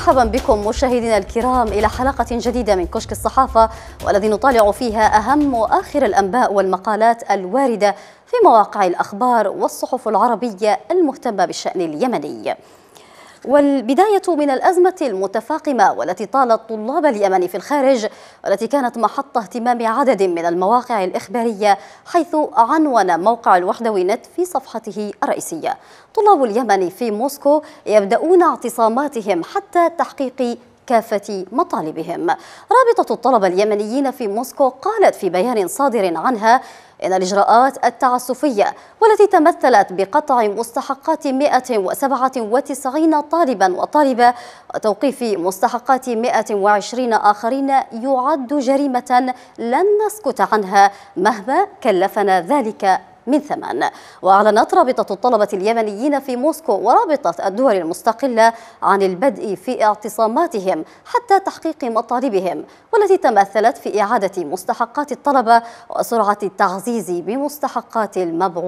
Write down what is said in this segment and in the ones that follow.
مرحبا بكم مشاهدينا الكرام إلى حلقة جديدة من كشك الصحافة، والذي نطالع فيها أهم وآخر الأنباء والمقالات الواردة في مواقع الأخبار والصحف العربية المهتمة بالشأن اليمني. والبداية من الأزمة المتفاقمة والتي طالت طلاب اليمن في الخارج، والتي كانت محط اهتمام عدد من المواقع الإخبارية، حيث عنون موقع الوحدوي نت في صفحته الرئيسية: طلاب اليمن في موسكو يبدأون اعتصاماتهم حتى تحقيق كافة مطالبهم. رابطة الطلبة اليمنيين في موسكو قالت في بيان صادر عنها إن الإجراءات التعسفية والتي تمثلت بقطع مستحقات 197 طالبا وطالبة وتوقيف مستحقات 120 آخرين يعد جريمة لن نسكت عنها مهما كلفنا ذلك من ثمن. وأعلنت رابطة الطلبة اليمنيين في موسكو ورابطة الدول المستقلة عن البدء في اعتصاماتهم حتى تحقيق مطالبهم، والتي تمثلت في إعادة مستحقات الطلبة وسرعة التعزيز بمستحقات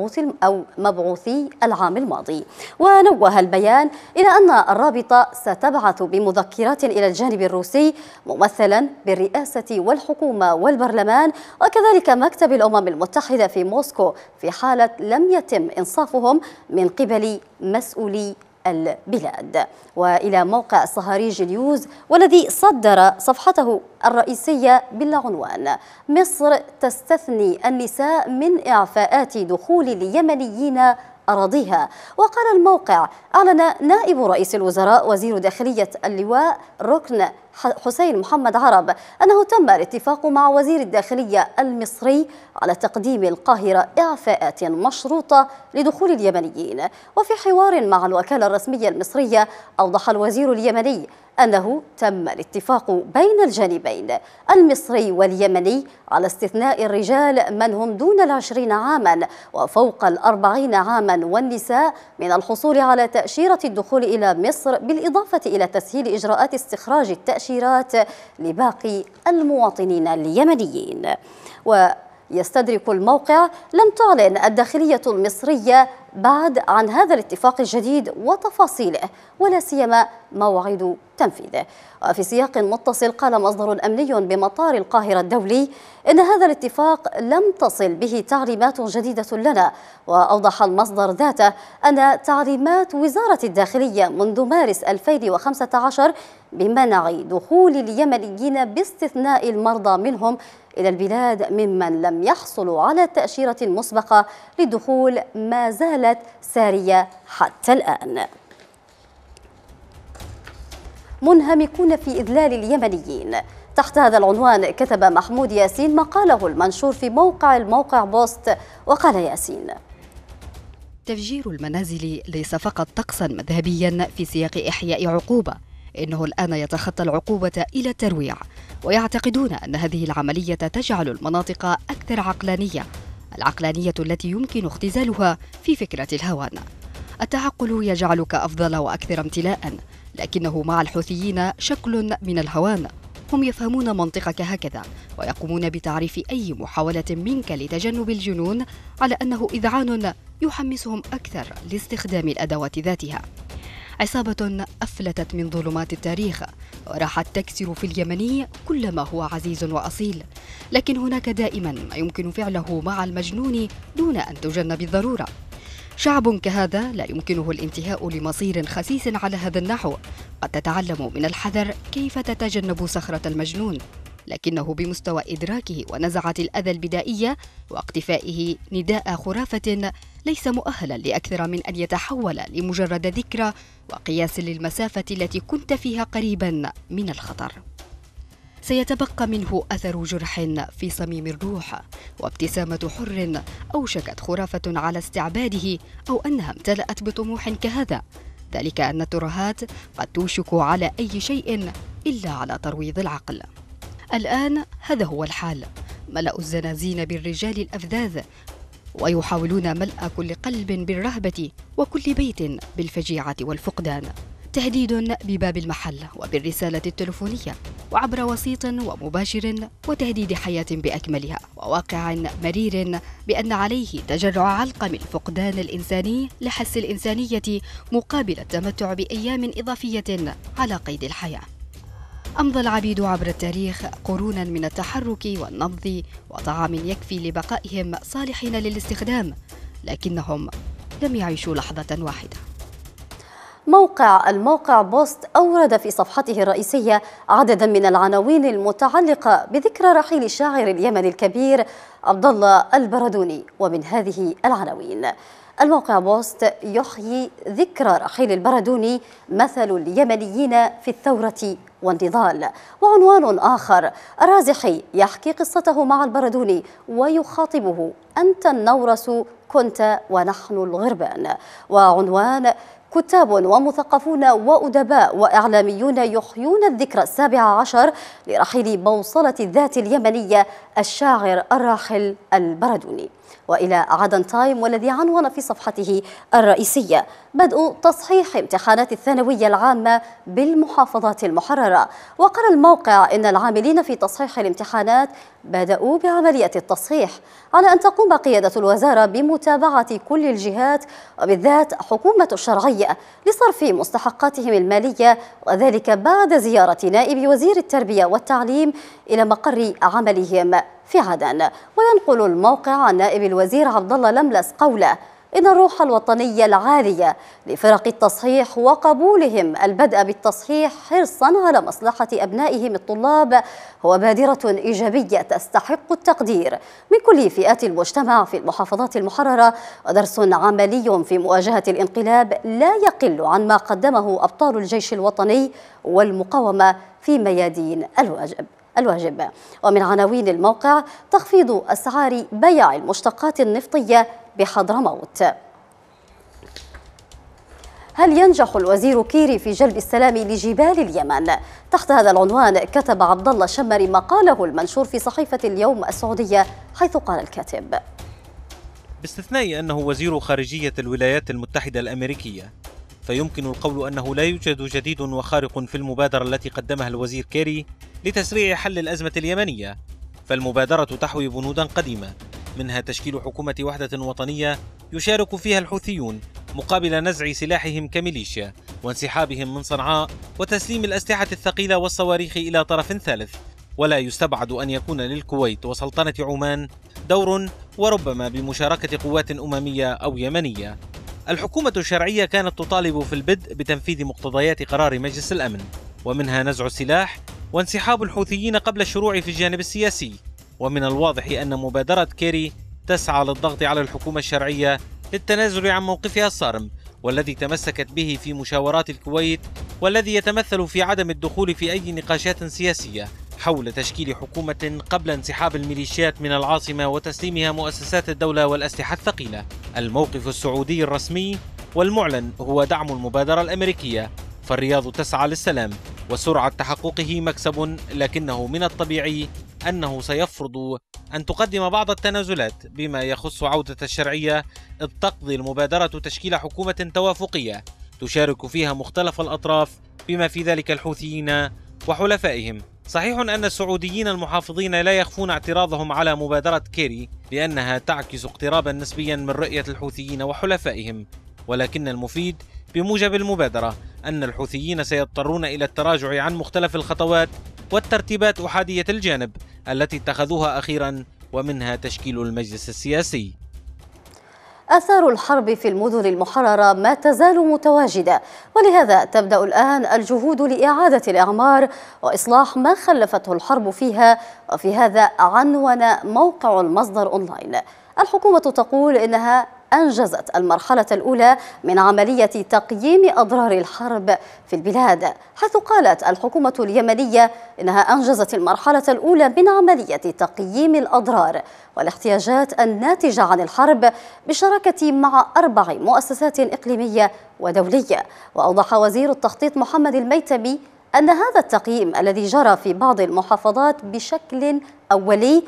مبعوثي العام الماضي. ونوه البيان إلى أن الرابطة ستبعث بمذكرات إلى الجانب الروسي ممثلا بالرئاسة والحكومة والبرلمان وكذلك مكتب الأمم المتحدة في موسكو في حالة لم يتم إنصافهم من قبل مسؤولي البلاد. وإلى موقع صهاريج نيوز والذي صدر صفحته الرئيسية بالعنوان: مصر تستثني النساء من إعفاءات دخول اليمنيين أراضيها. وقال الموقع: أعلن نائب رئيس الوزراء وزير داخلية اللواء ركن حسين محمد عرب أنه تم الاتفاق مع وزير الداخلية المصري على تقديم القاهرة إعفاءات مشروطة لدخول اليمنيين. وفي حوار مع الوكالة الرسمية المصرية، أوضح الوزير اليمني أنه تم الاتفاق بين الجانبين المصري واليمني على استثناء الرجال من هم دون 20 عاما وفوق 40 عاما والنساء من الحصول على تأشيرة الدخول إلى مصر، بالإضافة إلى تسهيل إجراءات استخراج التأشيرات لباقي المواطنين اليمنيين. ويستدرك الموقع: لم تعلن الداخلية المصرية بعد عن هذا الاتفاق الجديد وتفاصيله، ولا سيما موعد تنفيذه. وفي سياق متصل، قال مصدر أمني بمطار القاهرة الدولي إن هذا الاتفاق لم تصل به تعليمات جديدة لنا. وأوضح المصدر ذاته أن تعليمات وزارة الداخلية منذ مارس 2015 بمنع دخول اليمنيين باستثناء المرضى منهم إلى البلاد ممن لم يحصلوا على تأشيرة مسبقة للدخول ما زالت سارية حتى الآن. منهمكون في إذلال اليمنيين. تحت هذا العنوان كتب محمود ياسين مقاله المنشور في الموقع بوست، وقال ياسين: تفجير المنازل ليس فقط طقسا مذهبيا في سياق إحياء عقوبة، إنه الآن يتخطى العقوبة إلى الترويع، ويعتقدون أن هذه العملية تجعل المناطق أكثر العقلانية التي يمكن اختزالها في فكرة الهوان. التعقل يجعلك أفضل وأكثر امتلاء، لكنه مع الحوثيين شكل من الهوان. هم يفهمون منطقك هكذا، ويقومون بتعريف أي محاولة منك لتجنب الجنون على أنه إذعان يحمسهم أكثر لاستخدام الأدوات ذاتها. عصابة أفلتت من ظلمات التاريخ وراحت تكسر في اليمني كل ما هو عزيز وأصيل، لكن هناك دائما ما يمكن فعله مع المجنون دون أن تجن بالضرورة. شعب كهذا لا يمكنه الانتهاء لمصير خسيس على هذا النحو. قد تتعلم من الحذر كيف تتجنب صخرة المجنون، لكنه بمستوى إدراكه ونزعة الأذى البدائية واقتفائه نداء خرافة ليس مؤهلا لأكثر من أن يتحول لمجرد ذكرى وقياس للمسافة التي كنت فيها قريبا من الخطر. سيتبقى منه أثر جرح في صميم الروح، وابتسامة حر أوشكت خرافة على استعباده أو أنها امتلأت بطموح كهذا، ذلك أن الترهات قد توشك على أي شيء إلا على ترويض العقل. الآن هذا هو الحال: ملأ الزنازين بالرجال الأفذاذ، ويحاولون ملء كل قلب بالرهبة وكل بيت بالفجيعة والفقدان. تهديد بباب المحل وبالرسالة التلفونية وعبر وسيط ومباشر، وتهديد حياة بأكملها، وواقع مرير بأن عليه تجرع علقم الفقدان الإنساني لحس الإنسانية مقابل التمتع بأيام إضافية على قيد الحياة. أمضى العبيد عبر التاريخ قرونا من التحرك والنبض وطعام يكفي لبقائهم صالحين للاستخدام، لكنهم لم يعيشوا لحظة واحدة. الموقع بوست أورد في صفحته الرئيسية عددا من العناوين المتعلقة بذكرى رحيل الشاعر اليمني الكبير عبد الله البردوني، ومن هذه العناوين: الموقع بوست يحيي ذكرى رحيل البردوني مثل اليمنيين في الثورة والنضال. وعنوان آخر: الرازحي يحكي قصته مع البردوني ويخاطبه: أنت النورس كنت ونحن الغربان. وعنوان: كتاب ومثقفون وأدباء وإعلاميون يحيون الذكرى 17 لرحيل بوصلة الذات اليمنية الشاعر الراحل البردوني. وإلى عدن تايم، والذي عنون في صفحته الرئيسية: بدء تصحيح امتحانات الثانوية العامة بالمحافظات المحررة. وقال الموقع إن العاملين في تصحيح الامتحانات بدأوا بعملية التصحيح، على أن تقوم قيادة الوزارة بمتابعة كل الجهات وبالذات حكومة الشرعية لصرف مستحقاتهم المالية، وذلك بعد زيارة نائب وزير التربية والتعليم إلى مقر عملهم في عدن. وينقل الموقع عن نائب الوزير عبد الله لملس قوله: إن الروح الوطنية العالية لفرق التصحيح وقبولهم البدء بالتصحيح حرصا على مصلحة أبنائهم الطلاب هو بادرة إيجابية تستحق التقدير من كل فئات المجتمع في المحافظات المحررة، ودرس عملي في مواجهة الانقلاب لا يقل عن ما قدمه أبطال الجيش الوطني والمقاومة في ميادين الواجب. ومن عناوين الموقع: تخفيض أسعار بيع المشتقات النفطية بحضرموت. هل ينجح الوزير كيري في جلب السلام لجبال اليمن؟ تحت هذا العنوان كتب عبد الله الشمري مقاله المنشور في صحيفة اليوم السعودية، حيث قال الكاتب: باستثناء أنه وزير خارجية الولايات المتحدة الأمريكية، فيمكن القول أنه لا يوجد جديد وخارق في المبادرة التي قدمها الوزير كيري لتسريع حل الأزمة اليمنية. فالمبادرة تحوي بنودا قديمة، منها تشكيل حكومة وحدة وطنية يشارك فيها الحوثيون مقابل نزع سلاحهم كميليشيا وانسحابهم من صنعاء وتسليم الأسلحة الثقيلة والصواريخ إلى طرف ثالث. ولا يستبعد أن يكون للكويت وسلطنة عمان دور، وربما بمشاركة قوات أممية أو يمنية. الحكومة الشرعية كانت تطالب في البدء بتنفيذ مقتضيات قرار مجلس الأمن، ومنها نزع السلاح وانسحاب الحوثيين قبل الشروع في الجانب السياسي. ومن الواضح أن مبادرة كيري تسعى للضغط على الحكومة الشرعية للتنازل عن موقفها الصارم والذي تمسكت به في مشاورات الكويت، والذي يتمثل في عدم الدخول في أي نقاشات سياسية حول تشكيل حكومة قبل انسحاب الميليشيات من العاصمة وتسليمها مؤسسات الدولة والأسلحة الثقيلة. الموقف السعودي الرسمي والمعلن هو دعم المبادرة الأمريكية، فالرياض تسعى للسلام وسرعة تحققه مكسب، لكنه من الطبيعي أنه سيفرض أن تقدم بعض التنازلات بما يخص عودة الشرعية، إذ تقضي المبادرة تشكيل حكومة توافقية تشارك فيها مختلف الأطراف بما في ذلك الحوثيين وحلفائهم. صحيح أن السعوديين المحافظين لا يخفون اعتراضهم على مبادرة كيري بأنها تعكس اقترابا نسبيا من رؤية الحوثيين وحلفائهم، ولكن المفيد بموجب المبادرة أن الحوثيين سيضطرون إلى التراجع عن مختلف الخطوات والترتيبات أحادية الجانب التي اتخذوها أخيرا، ومنها تشكيل المجلس السياسي. آثار الحرب في المدن المحررة ما تزال متواجدة، ولهذا تبدأ الآن الجهود لإعادة الإعمار وإصلاح ما خلفته الحرب فيها. وفي هذا عنون موقع المصدر أونلاين: الحكومة تقول إنها أنجزت المرحلة الأولى من عملية تقييم أضرار الحرب في البلاد، حيث قالت الحكومة اليمنية إنها أنجزت المرحلة الأولى من عملية تقييم الأضرار والاحتياجات الناتجة عن الحرب بالشراكة مع 4 مؤسسات إقليمية ودولية. وأوضح وزير التخطيط محمد الميتمي أن هذا التقييم الذي جرى في بعض المحافظات بشكل أولي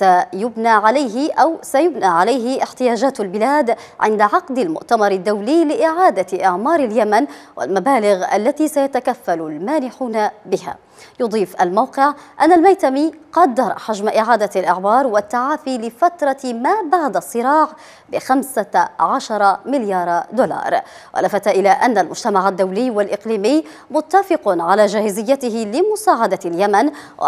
سيبنى عليه احتياجات البلاد عند عقد المؤتمر الدولي لإعادة إعمار اليمن والمبالغ التي سيتكفل المانحون بها. يضيف الموقع أن الميتمي قدر حجم إعادة الإعمار والتعافي لفترة ما بعد الصراع ب$15 مليار، ولفت إلى أن المجتمع الدولي والإقليمي متفق على جاهزيته لمساعدة اليمن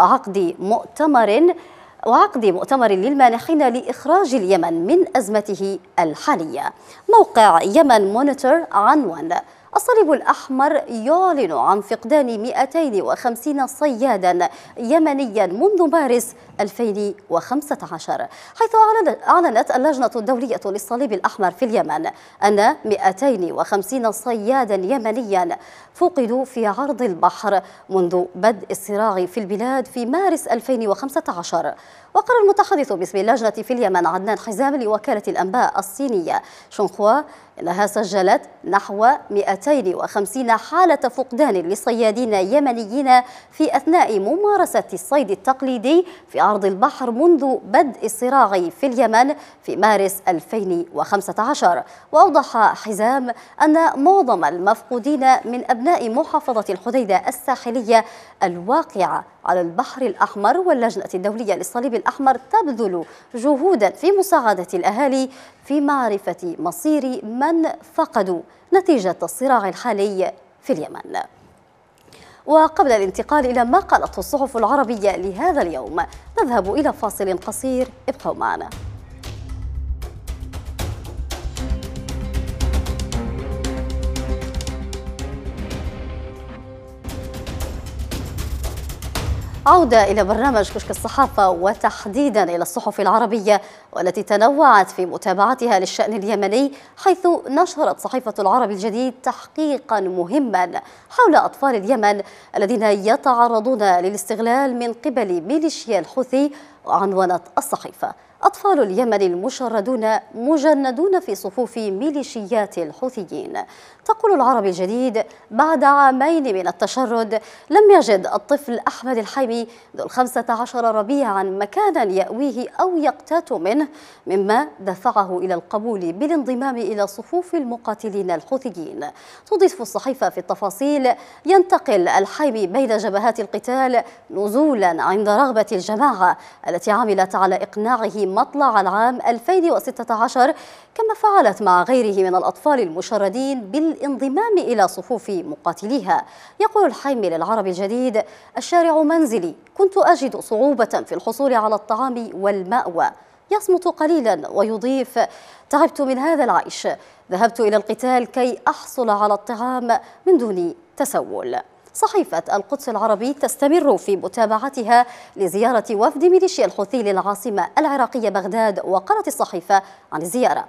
وعقد مؤتمر للمانحين لإخراج اليمن من أزمته الحالية. موقع يمن مونيتور عنوان: الصليب الأحمر يعلن عن فقدان 250 صيادا يمنيا منذ مارس 2015، حيث أعلنت اللجنة الدولية للصليب الأحمر في اليمن أن 250 صيادا يمنيا فقدوا في عرض البحر منذ بدء الصراع في البلاد في مارس 2015. وقال المتحدث باسم اللجنة في اليمن عدنان حزام لوكالة الأنباء الصينية شنخوا إنها سجلت نحو 250 حالة فقدان لصيادين يمنيين في أثناء ممارسة الصيد التقليدي في عرض البحر منذ بدء الصراع في اليمن في مارس 2015. وأوضح حزام أن معظم المفقودين من أبناء محافظة الحديدة الساحلية الواقعة على البحر الأحمر، واللجنة الدولية للصليب الأحمر تبذل جهودا في مساعدة الأهالي في معرفة مصير من فقدوا نتيجة الصراع الحالي في اليمن. وقبل الانتقال إلى ما قالته الصحف العربية لهذا اليوم، نذهب إلى فاصل قصير، ابقوا معنا. عودة إلى برنامج كشك الصحافة، وتحديدا إلى الصحف العربية والتي تنوعت في متابعتها للشأن اليمني، حيث نشرت صحيفة العرب الجديد تحقيقا مهما حول أطفال اليمن الذين يتعرضون للاستغلال من قبل ميليشيا الحوثي. وعنونت الصحيفة: أطفال اليمن المشردون مجندون في صفوف ميليشيات الحوثيين. تقول العرب الجديد: بعد عامين من التشرد لم يجد الطفل أحمد الحيمي ذو 15 ربيعا مكانا يأويه أو يقتات منه، مما دفعه إلى القبول بالانضمام إلى صفوف المقاتلين الحوثيين. تضيف الصحيفة في التفاصيل: ينتقل الحيمي بين جبهات القتال نزولا عند رغبة الجماعة التي عملت على إقناعه مطلع العام 2016، كما فعلت مع غيره من الأطفال المشردين بالانضمام إلى صفوف مقاتليها. يقول الحيمي للعرب الجديد: الشارع منزلي، كنت أجد صعوبة في الحصول على الطعام والمأوى. يصمت قليلا ويضيف: تعبت من هذا العيش، ذهبت إلى القتال كي أحصل على الطعام من دون تسول. صحيفة القدس العربي تستمر في متابعتها لزيارة وفد ميليشيا الحوثي للعاصمة العراقية بغداد. وقالت الصحيفة عن الزيارة: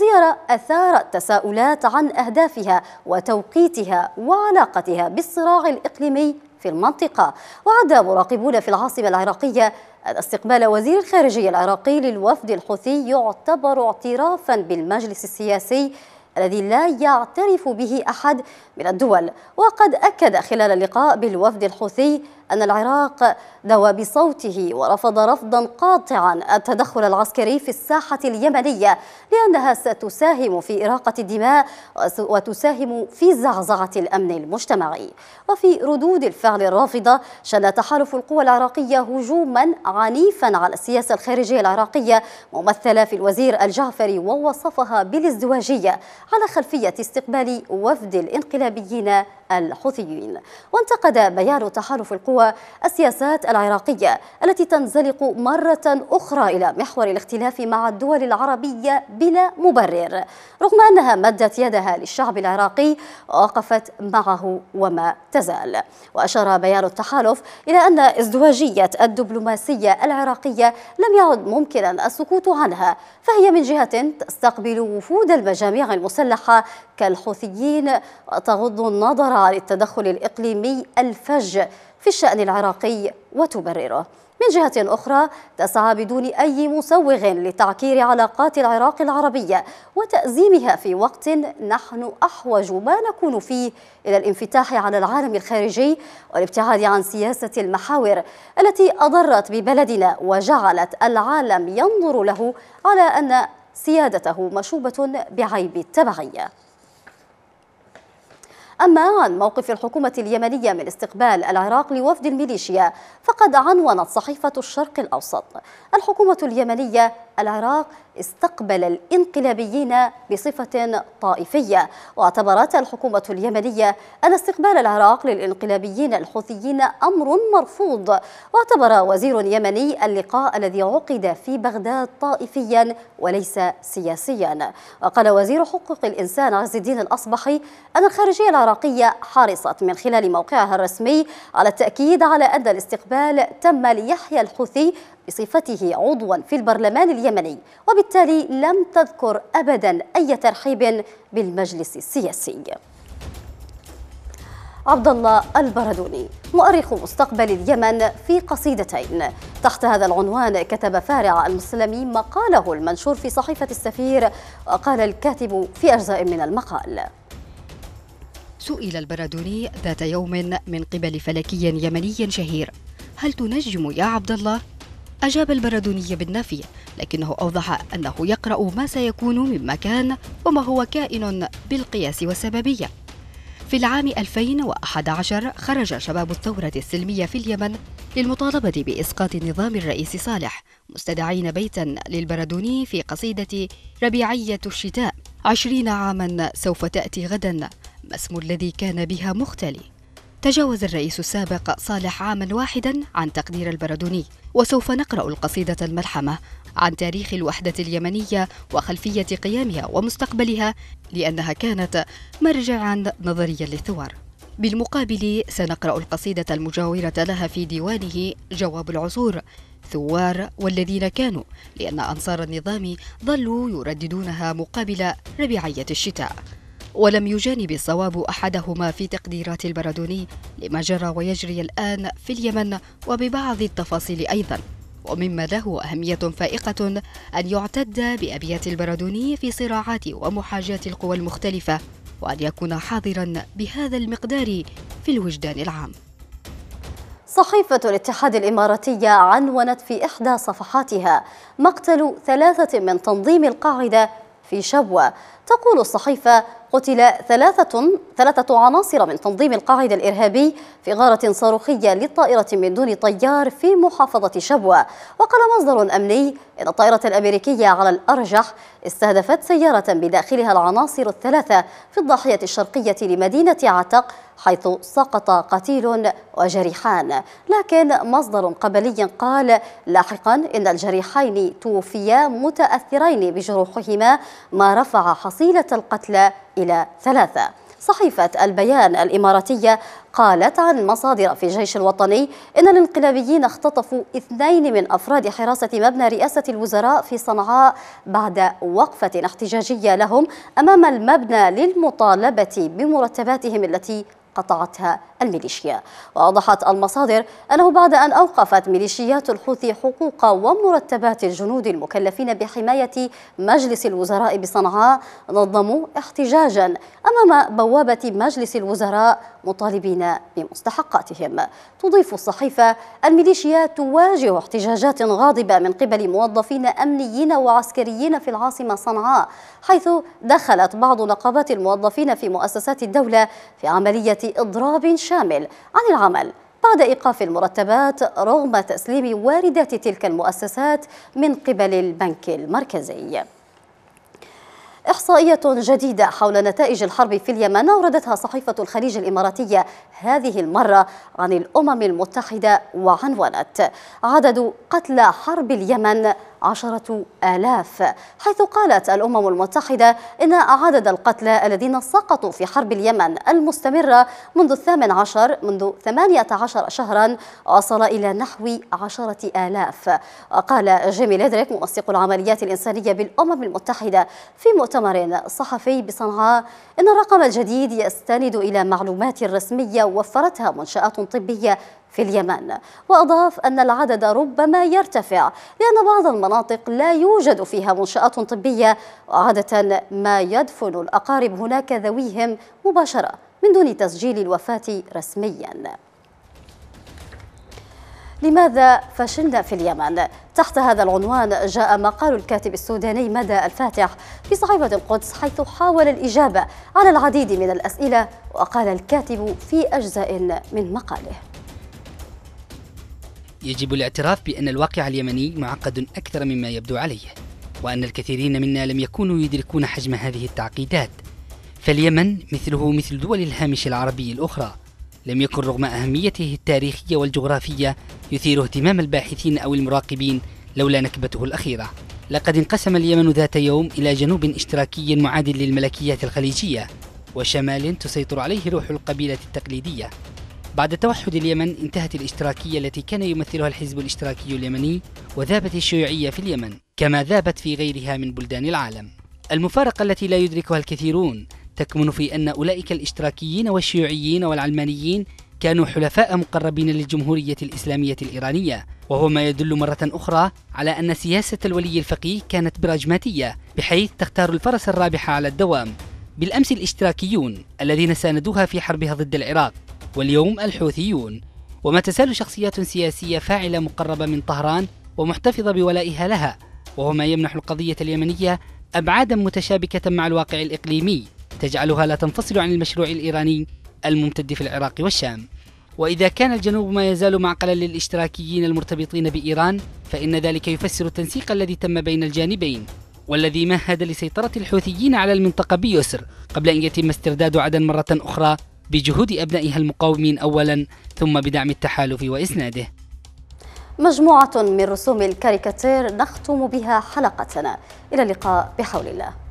أثارت تساؤلات عن أهدافها وتوقيتها وعلاقتها بالصراع الإقليمي في المنطقة. وعد مراقبون في العاصمة العراقية أن استقبال وزير الخارجية العراقي للوفد الحوثي يعتبر اعترافا بالمجلس السياسي الذي لا يعترف به أحد من الدول. وقد أكد خلال اللقاء بالوفد الحوثي أن العراق دوى بصوته ورفض رفضا قاطعا التدخل العسكري في الساحة اليمنية، لأنها ستساهم في إراقة الدماء وتساهم في زعزعة الأمن المجتمعي. وفي ردود الفعل الرافضة، شن تحالف القوى العراقية هجوما عنيفا على السياسة الخارجية العراقية ممثلة في الوزير الجعفري، ووصفها بالازدواجية على خلفية استقبال وفد الانقلابيين الحوثيين. وانتقد بيان تحالف القوى السياسات العراقية التي تنزلق مرة أخرى إلى محور الاختلاف مع الدول العربية بلا مبرر، رغم أنها مدت يدها للشعب العراقي ووقفت معه وما تزال. وأشار بيان التحالف إلى أن ازدواجية الدبلوماسية العراقية لم يعد ممكنا السكوت عنها، فهي من جهة تستقبل وفود المجاميع المسلحة كالحوثيين وتغض النظر عن التدخل الإقليمي الفج في الشأن العراقي وتبرره. من جهة أخرى تسعى بدون أي مسوغ لتعكير علاقات العراق العربية وتأزيمها في وقت نحن أحوج ما نكون فيه إلى الانفتاح على العالم الخارجي والابتعاد عن سياسة المحاور التي أضرت ببلدنا وجعلت العالم ينظر له على أن سيادته مشوبة بعيب التبعية. أما عن موقف الحكومة اليمنية من استقبال العراق لوفد الميليشيا فقد عنونت صحيفة الشرق الأوسط: الحكومة اليمنية العراق استقبل الانقلابيين بصفة طائفية. واعتبرت الحكومة اليمنية أن استقبال العراق للانقلابيين الحوثيين أمر مرفوض. واعتبر وزير يمني اللقاء الذي عقد في بغداد طائفيا وليس سياسيا. وقال وزير حقوق الإنسان عز الدين الأصبحي أن الخارجية العراقية حرصت من خلال موقعها الرسمي على التأكيد على أن الاستقبال تم ليحيى الحوثي بصفته عضوا في البرلمان اليمني، وبالتالي لم تذكر أبدا أي ترحيب بالمجلس السياسي. عبد الله البردوني مؤرخ مستقبل اليمن في قصيدتين تحت هذا العنوان كتب فارع المسلمي مقاله المنشور في صحيفة السفير. وقال الكاتب في أجزاء من المقال: سئل البردوني ذات يوم من قبل فلكي يمني شهير: هل تنجم يا عبد الله؟ أجاب البردوني بالنفي، لكنه أوضح أنه يقرأ ما سيكون مما كان وما هو كائن بالقياس والسببية. في العام 2011 خرج شباب الثورة السلمية في اليمن للمطالبة بإسقاط نظام الرئيس صالح، مستدعين بيتا للبردوني في قصيدة ربيعية الشتاء: 20 عاما سوف تأتي غدا، ما اسم الذي كان بها مختلي. تجاوز الرئيس السابق صالح عاما واحدا عن تقدير البردوني، وسوف نقرأ القصيدة الملحمة عن تاريخ الوحدة اليمنية وخلفية قيامها ومستقبلها، لأنها كانت مرجعا نظريا للثوار. بالمقابل سنقرأ القصيدة المجاورة لها في ديوانه جواب العصور: ثوار والذين كانوا، لأن أنصار النظام ظلوا يرددونها مقابل ربيعية الشتاء. ولم يجانب الصواب أحدهما في تقديرات البردوني لما جرى ويجري الآن في اليمن وببعض التفاصيل أيضا. ومما له أهمية فائقة أن يعتد بأبيات البردوني في صراعات ومحاجات القوى المختلفة، وأن يكون حاضرا بهذا المقدار في الوجدان العام. صحيفة الاتحاد الإماراتية عنونت في إحدى صفحاتها مقتل 3 من تنظيم القاعدة في شبوة. تقول الصحيفة: قتل ثلاثة عناصر من تنظيم القاعدة الإرهابي في غارة صاروخية للطائرة من دون طيار في محافظة شبوة. وقال مصدر أمني إن الطائرة الأمريكية على الأرجح استهدفت سيارة بداخلها العناصر الثلاثة في الضاحية الشرقية لمدينة عتق، حيث سقط قتيل وجريحان. لكن مصدر قبلي قال لاحقا إن الجريحين توفيا متأثرين بجروحهما، ما رفع حصيلة القتلى إلى 3. صحيفة البيان الإماراتية قالت عن مصادر في الجيش الوطني إن الانقلابيين اختطفوا 2 من أفراد حراسة مبنى رئاسة الوزراء في صنعاء بعد وقفة احتجاجية لهم أمام المبنى للمطالبة بمرتباتهم التي قطعتها الميليشيا. وأوضحت المصادر أنه بعد أن أوقفت ميليشيات الحوثي حقوق ومرتبات الجنود المكلفين بحماية مجلس الوزراء بصنعاء، نظموا احتجاجا أمام بوابة مجلس الوزراء مطالبين بمستحقاتهم. تضيف الصحيفة: الميليشيا تواجه احتجاجات غاضبة من قبل موظفين أمنيين وعسكريين في العاصمة صنعاء، حيث دخلت بعض نقابات الموظفين في مؤسسات الدولة في عملية إضراب شامل عن العمل بعد إيقاف المرتبات رغم تسليم واردات تلك المؤسسات من قبل البنك المركزي. إحصائية جديدة حول نتائج الحرب في اليمن أوردتها صحيفة الخليج الإماراتية هذه المرة عن الأمم المتحدة، وعنونت: عدد قتلى حرب اليمن 10,000، حيث قالت الأمم المتحدة إن عدد القتلى الذين سقطوا في حرب اليمن المستمرة منذ 18 شهرا وصل إلى نحو 10,000. وقال جيمي ليدريك منسق العمليات الإنسانية بالأمم المتحدة في مؤتمر صحفي بصنعاء إن الرقم الجديد يستند إلى معلومات رسمية وفرتها منشآت طبية في اليمن. وأضاف أن العدد ربما يرتفع لأن بعض المناطق لا يوجد فيها منشآت طبية، وعادة ما يدفن الأقارب هناك ذويهم مباشرة من دون تسجيل الوفاة رسمياً. لماذا فشلنا في اليمن؟ تحت هذا العنوان جاء مقال الكاتب السوداني مدى الفاتح في صحيفة القدس، حيث حاول الإجابة على العديد من الأسئلة. وقال الكاتب في أجزاء من مقاله: يجب الاعتراف بأن الواقع اليمني معقد أكثر مما يبدو عليه، وأن الكثيرين منا لم يكونوا يدركون حجم هذه التعقيدات. فاليمن مثله مثل دول الهامش العربي الأخرى لم يكن رغم أهميته التاريخية والجغرافية يثير اهتمام الباحثين أو المراقبين لولا نكبته الأخيرة. لقد انقسم اليمن ذات يوم إلى جنوب اشتراكي معاد للملكيات الخليجية، وشمال تسيطر عليه روح القبيلة التقليدية. بعد توحد اليمن انتهت الاشتراكية التي كان يمثلها الحزب الاشتراكي اليمني، وذابت الشيوعية في اليمن كما ذابت في غيرها من بلدان العالم. المفارقة التي لا يدركها الكثيرون تكمن في أن أولئك الاشتراكيين والشيوعيين والعلمانيين كانوا حلفاء مقربين للجمهورية الإسلامية الإيرانية، وهو ما يدل مرة أخرى على أن سياسة الولي الفقيه كانت براجماتية، بحيث تختار الفرس الرابح على الدوام. بالأمس الاشتراكيون الذين ساندوها في حربها ضد العراق، واليوم الحوثيون. وما تزال شخصيات سياسية فاعلة مقربة من طهران ومحتفظة بولائها لها، وهو ما يمنح القضية اليمنية أبعادا متشابكة مع الواقع الإقليمي تجعلها لا تنفصل عن المشروع الإيراني الممتد في العراق والشام. وإذا كان الجنوب ما يزال معقلا للاشتراكيين المرتبطين بإيران، فإن ذلك يفسر التنسيق الذي تم بين الجانبين، والذي مهد لسيطرة الحوثيين على المنطقة بيسر قبل أن يتم استرداد عدن مرة أخرى بجهود أبنائها المقاومين أولا، ثم بدعم التحالف وإسناده. مجموعة من رسوم الكاريكاتير نختم بها حلقتنا. إلى اللقاء بحول الله.